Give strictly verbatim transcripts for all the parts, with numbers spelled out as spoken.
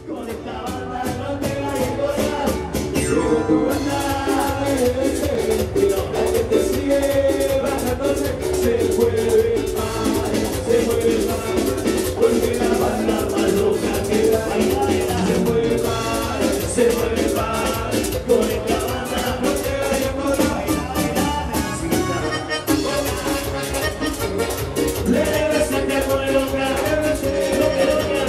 Con esta banda no te vayas a encontrar. Sigue tu banda, y la que te sigue bajándose se puede mal, se puede mal, porque la banda más loca que baila, se puede mal, se puede mal, con esta banda no te vayas a encontrar. Le debes sentir por el loca, lo que loca.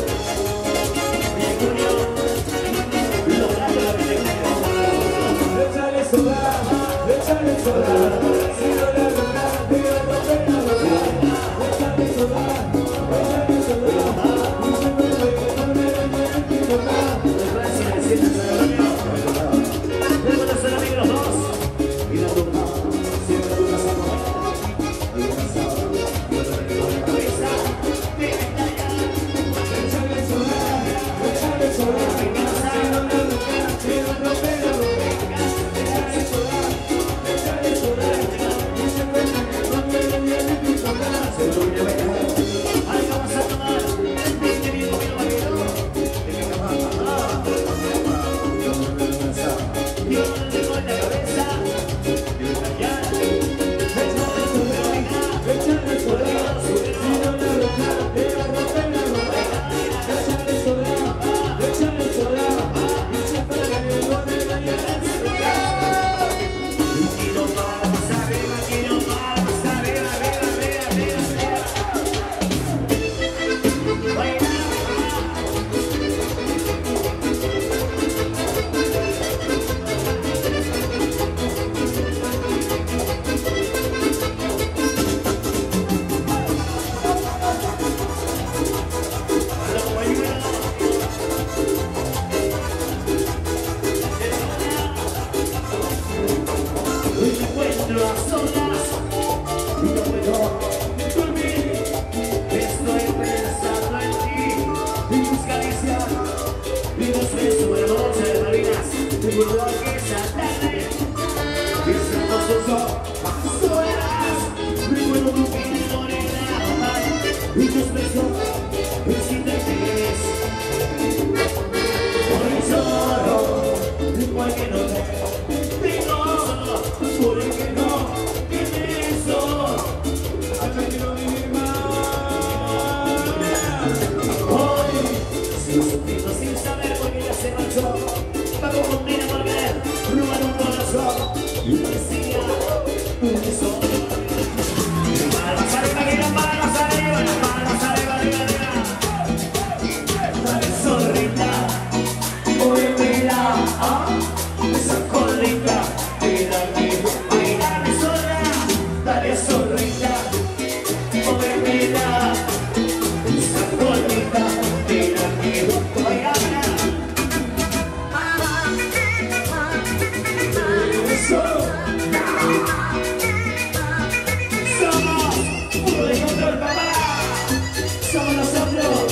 Échale soda, échale soda, si no le logras, diga no te la logras. Échale soda, échale soda, y se me fue que no me lo quiero tocar. Gracias, siéntate al amigo. Debemos ser amigos los dos. Y la turma, siempre tú vas a comer. Alguna sábado, yo te tengo la cabeza. Échale soda, échale soda, si no le logras, diga no te la logras. Ahí vamos a tomar este mismo vino vaquero. Yo no tengo en la cabeza. Ya, échale soda, si no le logras, diga no te la logras. Échale soda, échale soda, y siempre que no te la llenas. Y nos vamos arriba, y nos vamos arriba, arriba, arriba, arriba, arriba. Y me encuentro a solas y no puedo dormir. Estoy pensando en ti y tus caricias y tus besos de noche de marinas. Recuerdo que esa tarde estamos los dos a solas. Recuerdo tu piel morena y tus besos y si te quieres. Hoy solo, igual que no te por el que no tiene eso, hasta quiero vivir más. Hoy, sin sufrirlo, sin saber por qué ya se marchó, pago con dinero por querer robar un corazón y parecía un tesoro. Manos arriba, que las manos arriba, las manos arriba, arriba, arriba. Dale zorrita, muévela, ah, esa colita. Dale zorrita, móvemela, esa colita, te la quiero bailar. Eso, somos uno de control, papá, somos nosotros.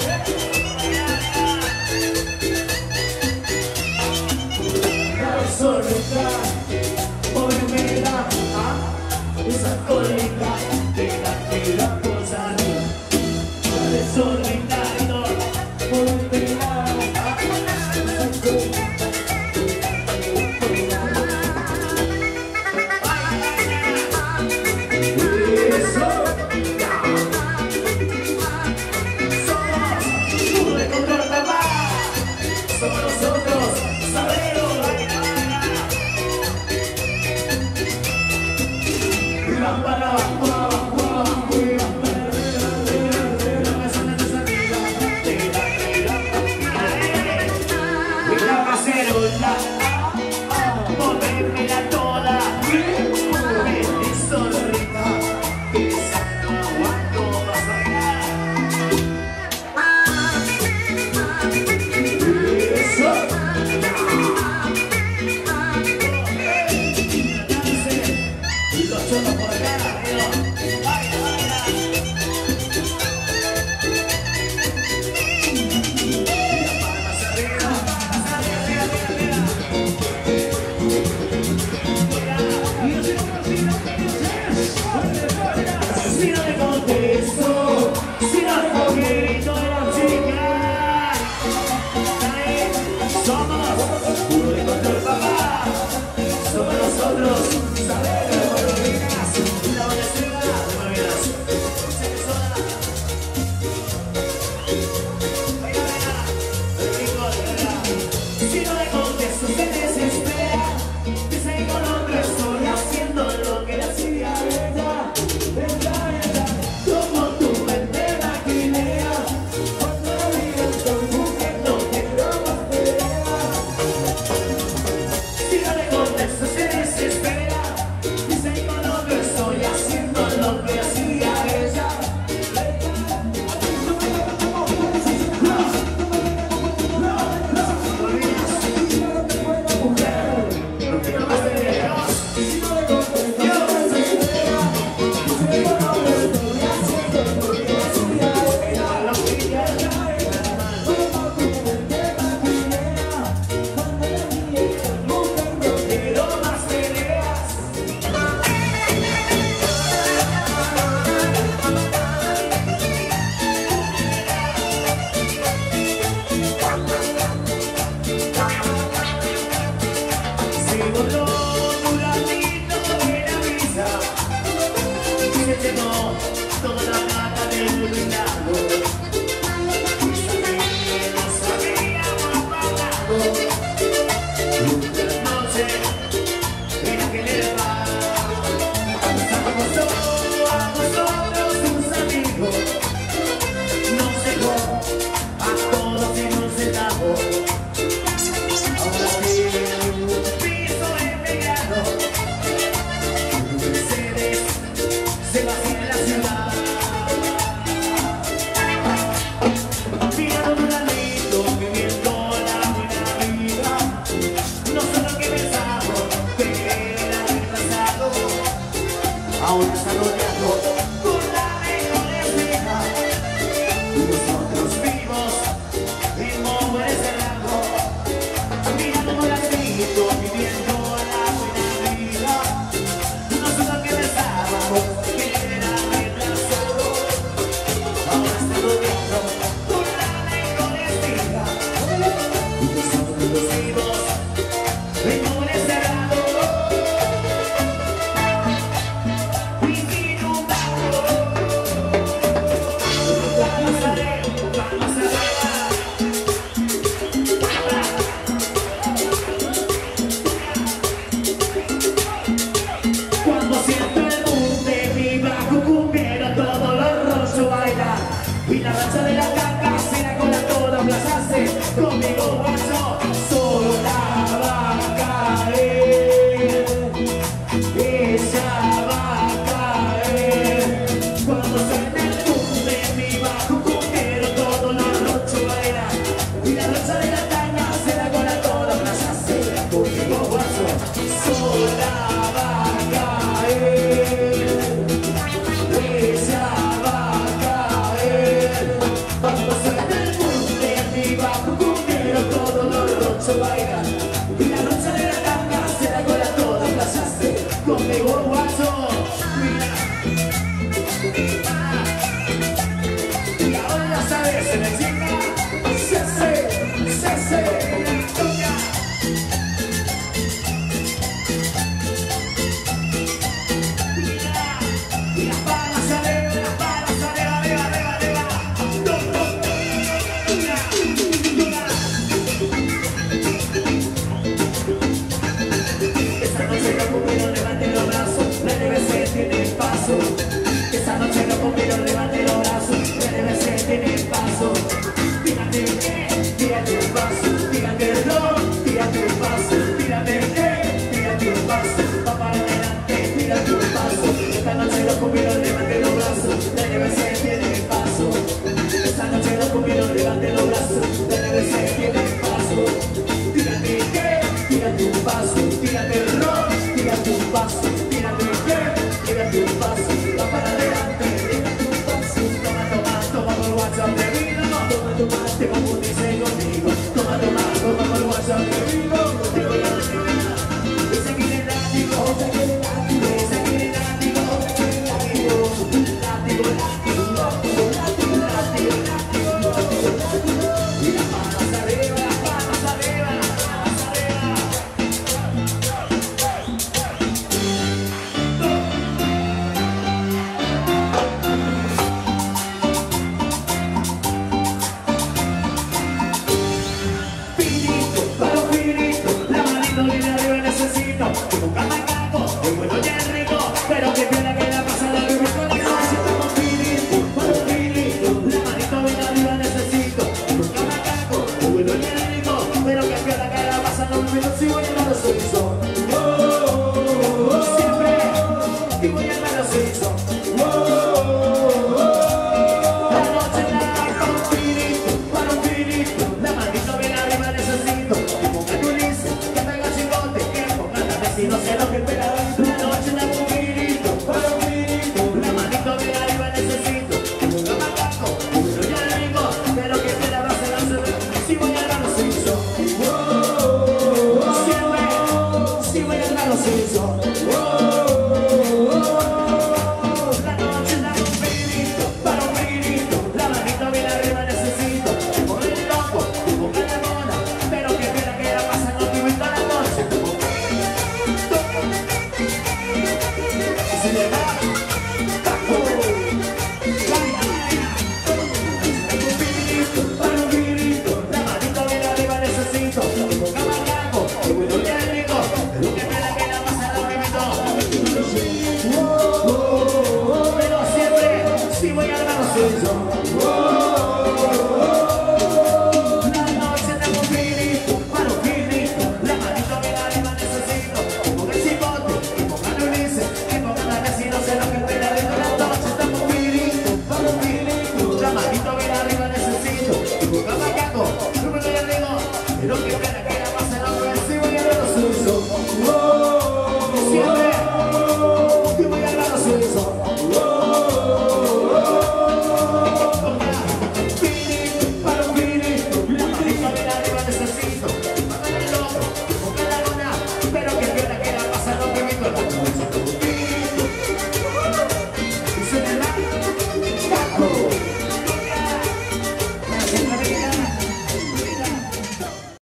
Dale zorrita, móvemela, esa colita te la quiero posar. Dale zorrita, no, móvemela, esa colita. Eso, somos uno de control, papá, somos nosotros, sabemos. Para abajo, borracho, sola va a caer, ella va a caer. Cuando suena el boom de mi bajo cumbiero, todos los rochos bailan, y la rocha de la tanga se la cola toda, playa se la pone borracho, sola va a caer, ella va a caer. Cuando suena el boom de mi bajo cumbiero, todos los rochos bailan.